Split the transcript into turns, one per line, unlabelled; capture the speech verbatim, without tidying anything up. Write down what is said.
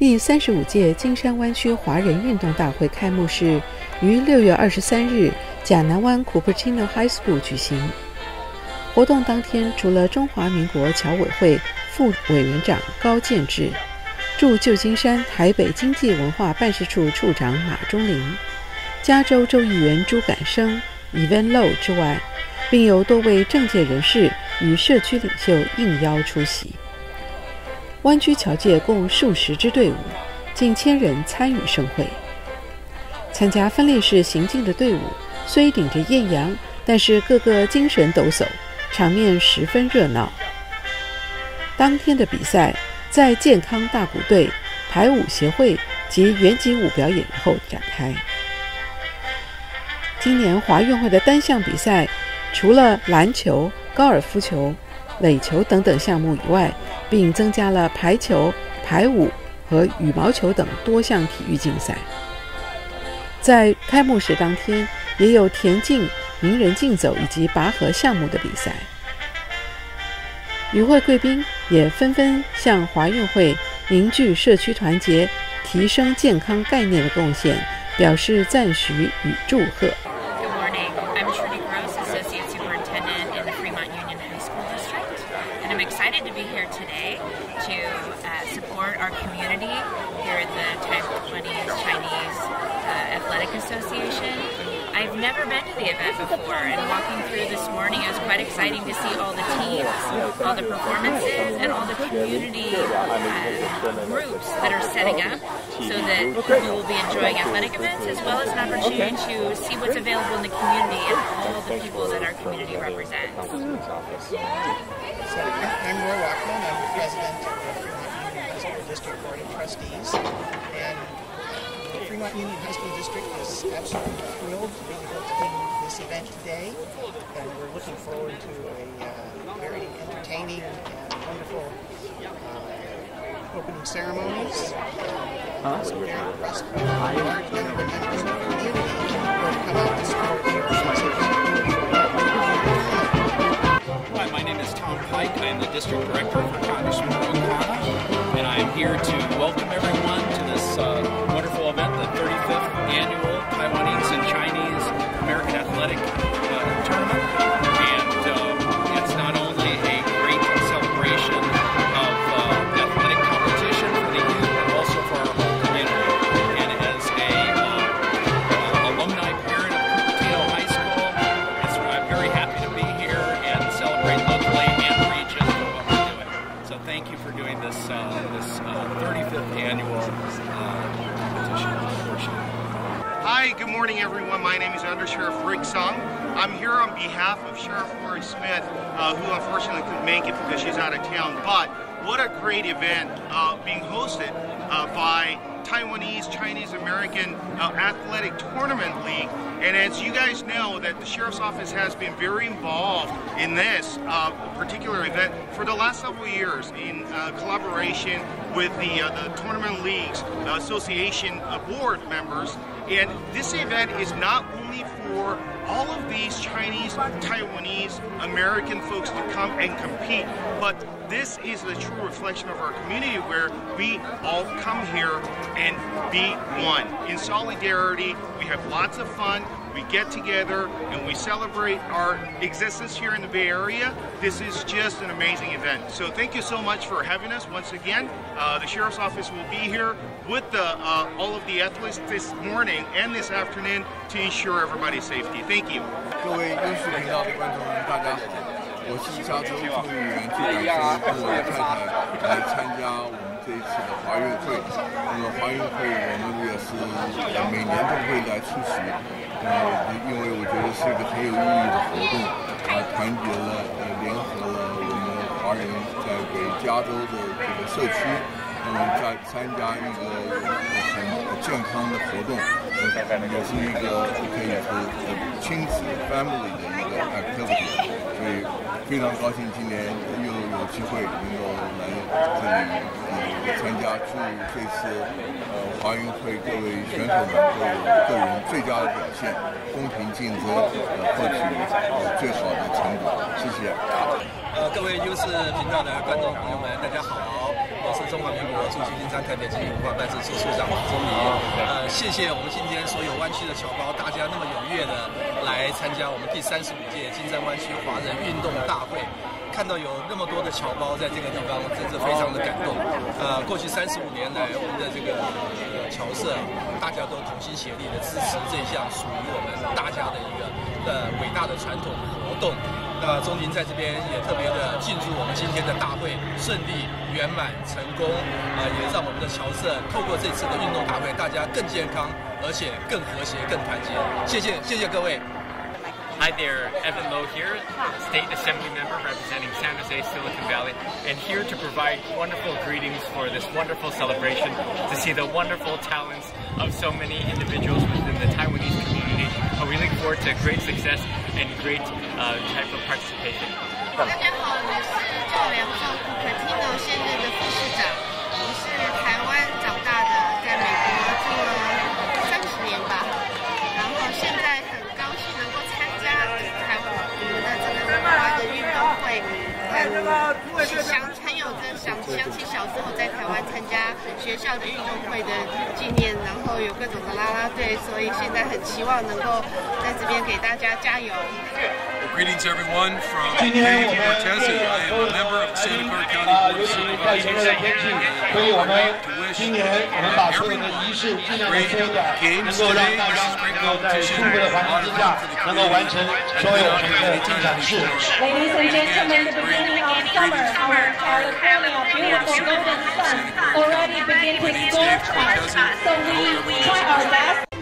第三十五届金山湾区华人运动大会开幕式于六月二十三日甲南湾 Cupertino High School 举行。活动当天，除了中华民国侨委会副委员长高建志、驻旧金山台北经济文化办事处处长马忠林、加州州议员朱感生、Evan Low 之外，并有多位政界人士与社区领袖应邀出席。湾区侨界共数十支队伍，近千人参与盛会。参加分列式行进的队伍虽顶着艳阳，但是个个精神抖擞，场面十分热闹。当天的比赛在健康大鼓队、排舞协会及圆脊舞表演后展开。今年华运会的单项比赛，除了篮球、高尔夫球、垒球等等项目以外，并增加了排球、排舞和羽毛球等多项体育竞赛。在开幕式当天，也有田径、名人竞走以及拔河项目的比赛。与会贵宾也纷纷向华运会凝聚社区团结、提升健康概念的贡献表示赞许与祝贺。
I'm excited to be here today to uh, support our community here at the Taiwanese Chinese uh, Athletic Association. I've never been to the event before, and walking through this morning, it was quite exciting to see all the teams, all the performances, and all the community uh, groups that are setting up so that people will be enjoying athletic events as well as an opportunity to see what's available in the community and all the people that our community represents.
I'm Roy Rockman. I'm the president of the Fremont Union High School District Board of Trustees. And the Fremont Union High School District is absolutely thrilled to be hosting this event today. And we're looking forward to a uh, very entertaining and wonderful uh, opening ceremonies. Uh, so we're very impressed with the large number of members of the community who have come out to support the organization.
Hi, my name is Tom Pike. I am the District Director for Congressman Ron Khanna, and I am here to welcome everyone to this uh, wonderful event, the thirty-fifth Annual Taiwanese and Chinese American Athletic uh, Tournament. And uh, it's not only a great celebration of uh, athletic competition for the youth, but also for our whole community. And as a uh, uh, alumni parent of Cupertino High School, it's, I'm very happy to be here and celebrate locally and region for what we're doing. So thank you for doing this uh, this uh, thirty-fifth annual uh, competition.
Hi, good morning everyone. My name is Under Sheriff Rick Sung. I'm here on behalf of Sheriff Lori Smith, uh, who unfortunately couldn't make it because she's out of town. But what a great event uh, being hosted uh, by Taiwanese Chinese American uh, Athletic Tournament League. And as you guys know, that the Sheriff's Office has been very involved in this uh, particular event for the last several years in uh, collaboration with the, uh, the Tournament Leagues uh, Association uh, board members. And this event is not only for all of these Chinese, Taiwanese, American folks to come and compete, but this is the true reflection of our community where we all come here and be one. In solidarity, we have lots of fun, we get together, and we celebrate our existence here in the Bay Area. This is just an amazing event. So thank you so much for having us once again. Uh, the Sheriff's Office will be here with the, uh, all of the athletes this morning and this afternoon to ensure everybody's safety. Thank you.
各位优视频道的观众们，大家好，我是加州众议员朱感生，跟我的太太来参加我们这一次的华运会。那么华运会我们也是每年都会来出席，呃，因为我觉得是一个很有意义的活动，啊，团结了呃联合了我们华人在给加州的这个社区，那么在参加一个很健康的活动。 也是一个可以说亲子 family 的一个 activity， 所以非常高兴今年又有机会能够来这里呃参加，祝这次呃华运会各位选手们都有个人最佳的表现，公平竞争，呃获取呃最好的成果。谢谢。
呃，各位位优视频道的观众朋友们，大家好，我是中华民国驻旧金山台北经济文化办事处处长马宗明。呃，谢谢我们今天所有湾区的侨胞，大家那么踊跃的来参加我们第三十五届金山湾区华人运动大会。看到有那么多的侨胞在这个地方，真是非常的感动。呃，过去三十五年来，我们的这个呃侨社，大家都同心协力的支持这项属于我们大家的一个呃伟大的传统活动。那钟宁在这边也特别的庆祝我们今天的大会顺利圆满成功，啊、呃，也让我们的侨社透过这次的运动大会，大家更健康，而且更和谐、更团结。谢谢，谢谢各位。
Hi there, Evan Lowe here, State Assembly Member representing San Jose, Silicon Valley, and here to provide wonderful greetings for this wonderful celebration, to see the wonderful talents of so many individuals within the Taiwanese community. Uh, we look forward to great success and great uh, type of participation.
大家好，我是赵良仲 Cupertino 现任的副市长，我是台湾长大的，在美国住了三十年吧，然后现在很高兴能够参加台湾我们的这个台湾的运动会，很想很有着想想起小时候在台湾参加学校的运动会的纪念，然后有各种的啦啦队，所以现在很期望能够在这边给大家加油。
Greetings everyone from Dave Cortez. I am a member of the Santa Clara County Board of Supervisors. I would like to wish everyone great games today. This is great competition. A lot of fun for the community.
Ladies and gentlemen, the beginning of summer, our California beautiful golden sun already begin to scorch us. So we try our best.